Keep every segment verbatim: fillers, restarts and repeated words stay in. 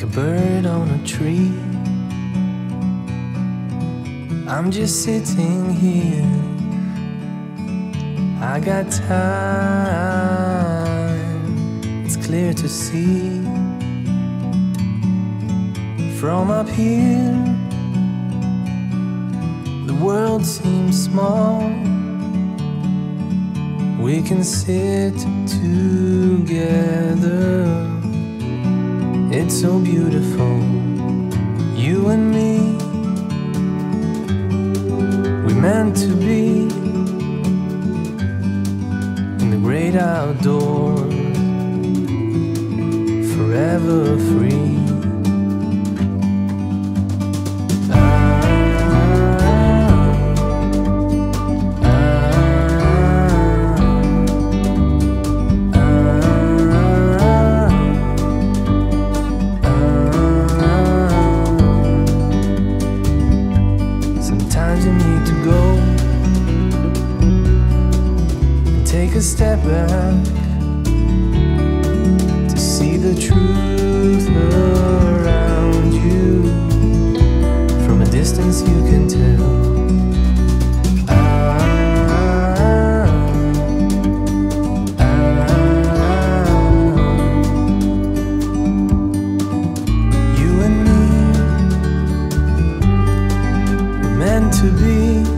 bird on a tree. I'm just sitting here, I got time, it's clear to see. From up here, the world seems small. We can sit together, it's so beautiful, you and me. We meant to be in the great outdoors, forever free. You need to go and take a step back to see the truth around you. From a distance you can tell. Ah, ah, you and me were meant to be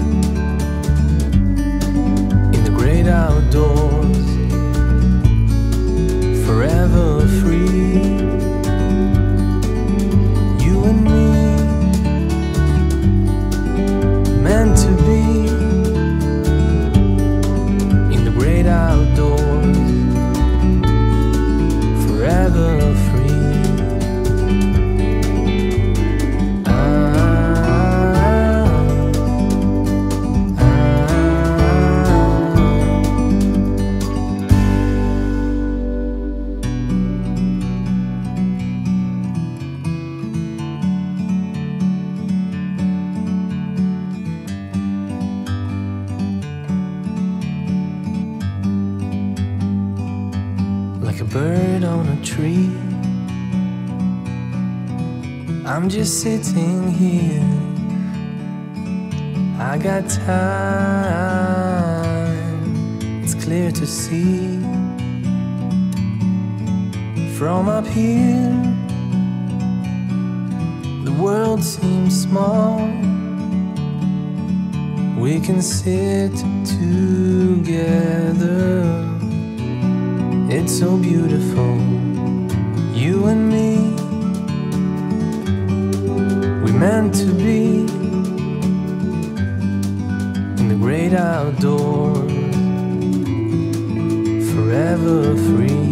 in the great outdoors, forever free. You and me, meant to be in the great outdoors, forever free. Like a bird on a tree, I'm just sitting here, I got time, it's clear to see. From up here, the world seems small. We can sit together, it's so beautiful, you and me. We meant to be in the great outdoors, forever free.